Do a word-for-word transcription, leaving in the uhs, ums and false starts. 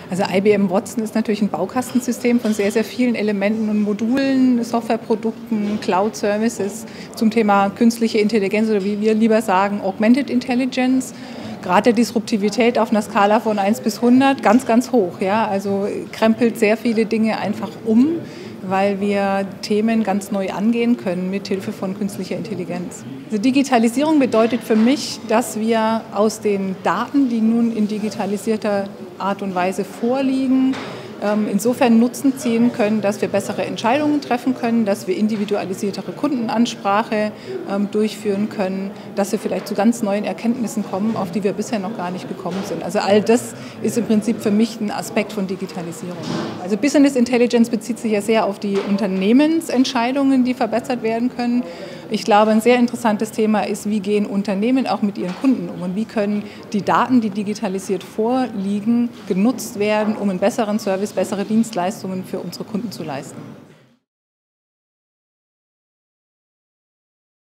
Also I B M Watson ist natürlich ein Baukastensystem von sehr, sehr vielen Elementen und Modulen, Softwareprodukten, Cloud-Services zum Thema künstliche Intelligenz oder wie wir lieber sagen, Augmented Intelligence. Gerade der Disruptivität auf einer Skala von eins bis hundert ganz, ganz hoch. Ja? Also krempelt sehr viele Dinge einfach um, weil wir Themen ganz neu angehen können mit Hilfe von künstlicher Intelligenz. Also Digitalisierung bedeutet für mich, dass wir aus den Daten, die nun in digitalisierter Art und Weise vorliegen, insofern Nutzen ziehen können, dass wir bessere Entscheidungen treffen können, dass wir individualisiertere Kundenansprache ähm, durchführen können, dass wir vielleicht zu ganz neuen Erkenntnissen kommen, auf die wir bisher noch gar nicht gekommen sind. Also all das ist im Prinzip für mich ein Aspekt von Digitalisierung. Also Business Intelligence bezieht sich ja sehr auf die Unternehmensentscheidungen, die verbessert werden können. Ich glaube, ein sehr interessantes Thema ist, wie gehen Unternehmen auch mit ihren Kunden um und wie können die Daten, die digitalisiert vorliegen, genutzt werden, um einen besseren Service, bessere Dienstleistungen für unsere Kunden zu leisten.